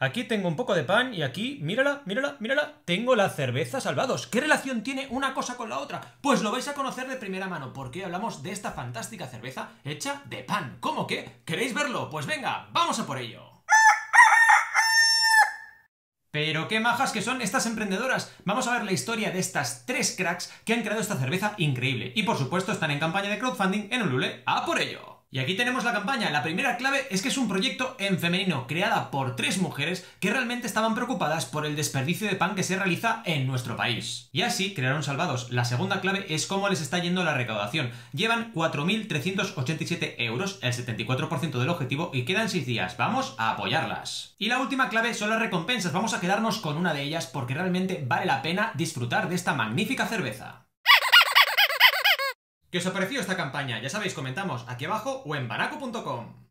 Aquí tengo un poco de pan y aquí, mírala, mírala, mírala, tengo la cerveza Salvados. ¿Qué relación tiene una cosa con la otra? Pues lo vais a conocer de primera mano, porque hablamos de esta fantástica cerveza hecha de pan. ¿Cómo que? ¿Queréis verlo? Pues venga, vamos a por ello. Pero qué majas que son estas emprendedoras. Vamos a ver la historia de estas tres cracks que han creado esta cerveza increíble. Y por supuesto están en campaña de crowdfunding en Ulule. ¡A por ello! Y aquí tenemos la campaña. La primera clave es que es un proyecto en femenino, creada por tres mujeres que realmente estaban preocupadas por el desperdicio de pan que se realiza en nuestro país. Y así crearon Salvados. La segunda clave es cómo les está yendo la recaudación. Llevan 4.387 euros, el 74% del objetivo, y quedan 6 días. Vamos a apoyarlas. Y la última clave son las recompensas. Vamos a quedarnos con una de ellas porque realmente vale la pena disfrutar de esta magnífica cerveza. ¿Qué os ha parecido esta campaña? Ya sabéis, comentamos aquí abajo o en banaco.com.